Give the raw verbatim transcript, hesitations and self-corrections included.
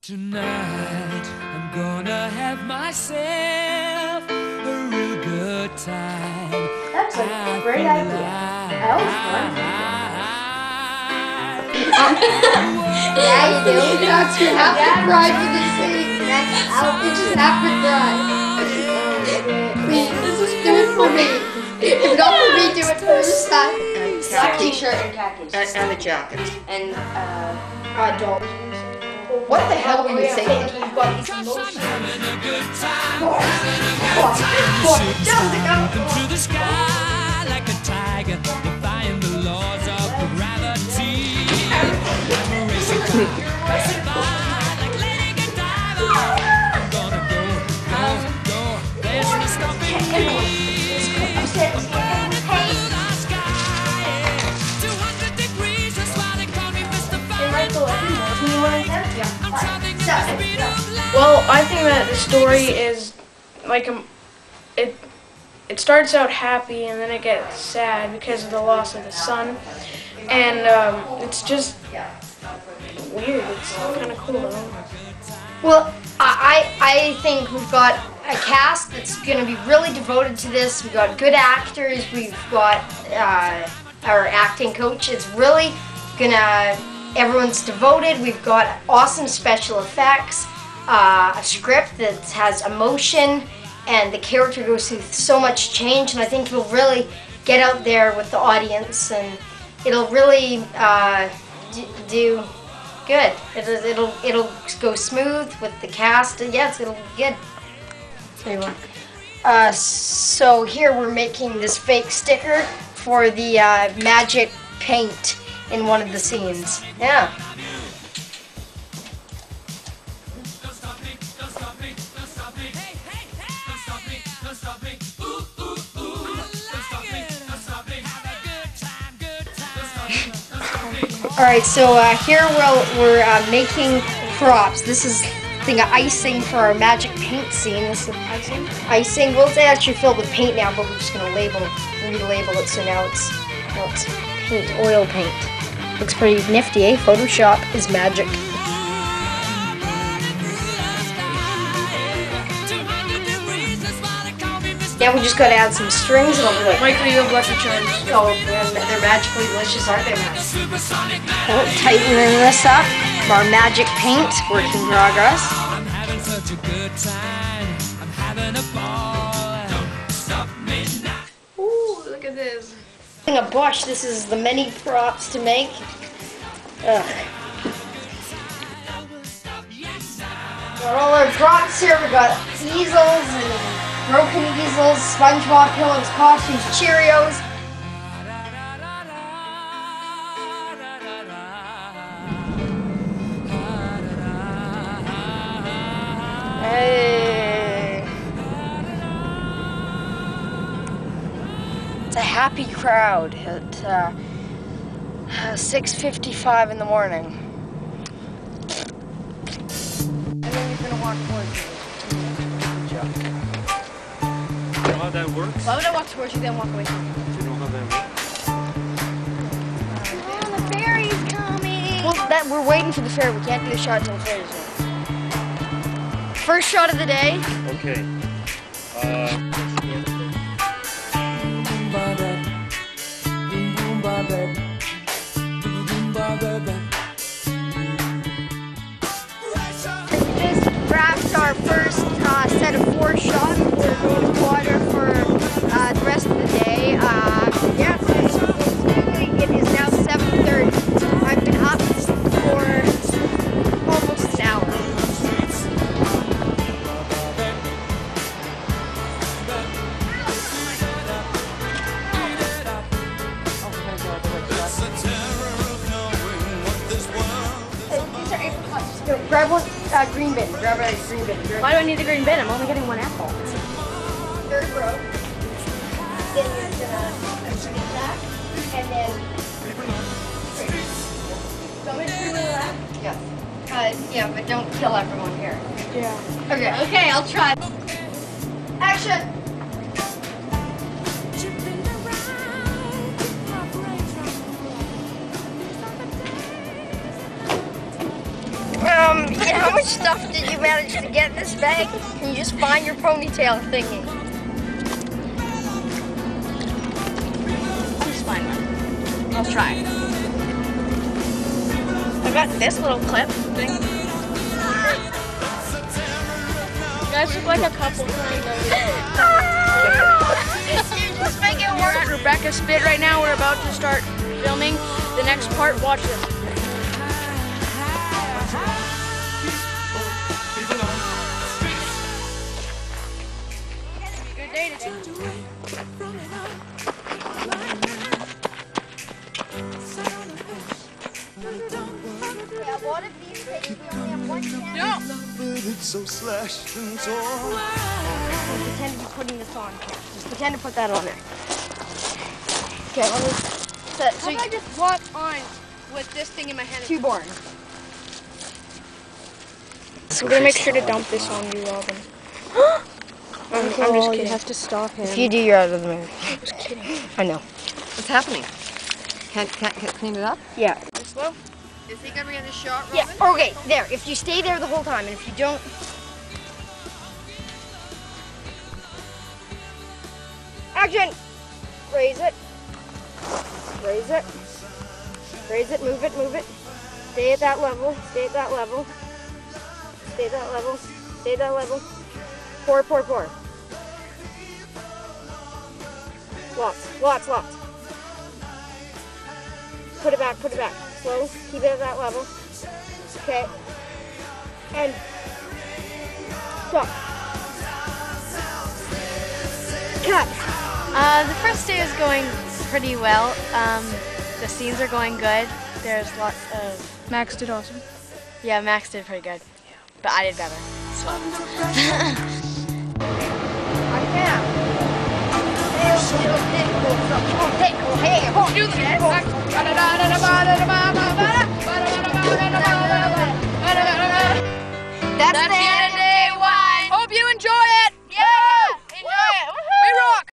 Tonight I'm gonna have myself a real good time. That's a great idea. I always wanted Yeah, you do. That's you have to cry for this thing. You just have to cry. Please, this is good for me. If not for me, do it for yourself. Black t-shirt and khakis. And, and a jacket. And uh, Uh, doll. What the hell were you saying? You've got these emotions. Jumping through the sky like a tiger, defying the laws of gravity. I'm racing by, racing by like Lady Godiva. I'm gonna go, go, go. There's no stopping me. I'm burning through the sky. two hundred degrees, that's why they call me Mister Fahrenheit. I'm traveling at the speed of light. Well, I think that the story is like a, it it starts out happy and then it gets sad because of the loss of the son, and um, it's just weird. It's kind of cool though. Well, I, I think we've got a cast that's going to be really devoted to this. We've got good actors. We've got uh, our acting coach. It's really going to, everyone's devoted. We've got awesome special effects, uh, a script that has emotion, and the character goes through so much change, and I think it'll really get out there with the audience, and it'll really uh, do good. It'll, it'll it'll go smooth with the cast. Yes, it'll be good. There you are. Uh, so here we're making this fake sticker for the uh, magic paint in one of the scenes. Yeah. All right, so uh, here we'll, we're uh, making props. This is thing of icing for our magic paint scene. This is icing. Icing. Well, it's actually filled with paint now, but we're just gonna label, relabel it. So now it's, now it's paint, oil paint. Looks pretty nifty, eh? Photoshop is magic. Now we just gotta add some strings and I'll be like, Michael, you have lots of charms. oh, man, they're magically delicious, aren't they, man? Oh, tightening this up. Our magic paint, work in progress. I'm having such a good time. I'm having a ball. Don't stop me now. Ooh, look at this. A bush, this is the many props to make. Ugh. Got all our props here. We got easels and broken easels, SpongeBob pillows, costumes, Cheerios. Hey. It's a happy crowd at uh, six fifty-five in the morning. And then you're gonna walk towards me. You know how that works? Why would I walk towards you then walk away from you? Do you know how that works? Oh, the ferry's coming! Well, that, we're waiting for the ferry. We can't do the shot until the ferry's in. First shot of the day. Okay. Uh, We just wrapped our first uh, set of four shots. We're going to water for uh, the rest of the day. Uh, yeah, so smoothly. It is now seven thirty. I've been up for almost an hour. No, grab one, uh, green bin. Grab a green bin. Grab Why do I need the green bin? I'm only getting one apple. third row. Then you're gonna get that, and then. Go into the left. Yeah. Uh, yeah, but don't kill everyone here. Yeah. Okay. Okay, I'll try. Action. Um, Um, yeah, how much stuff did you manage to get in this bag? Can you just find your ponytail thingy? I'll just find one. I'll try. I got this little clip thing. You guys look like a couple kind of. Just make it We're work. at Rebecca's Spit right now. We're about to start filming the next part. Watch this. Good day today. Yeah, what if these things only have one channel? It's so slashed and torn. Pretend to be putting this on. Just pretend to put that on there. Okay, let me set. So How about I just walk on with this thing in my hand? too boring. I'm gonna make sure to dump this on you, Robin. I'm, I'm just kidding. You have to stop him. If you do, you're out of the movie. I'm just kidding. I know. What's happening? Can't, can't, can't clean it up? Yeah. Slow. Is he gonna get a shot, Robin? Yeah. Okay. There. If you stay there the whole time, and if you don't. Action. Raise it. Raise it. Raise it. Move it. Move it. Stay at that level. Stay at that level. Stay at that level. Stay at that level. Pour, pour, pour. Lots, lots, lots. Put it back, put it back. Slow. Keep it at that level. Okay. And stop. Cut. Uh, the first day is going pretty well. Um, the scenes are going good. There's lots of... Max did awesome. Yeah, Max did pretty good. But I did better. So. I can. Do the That's the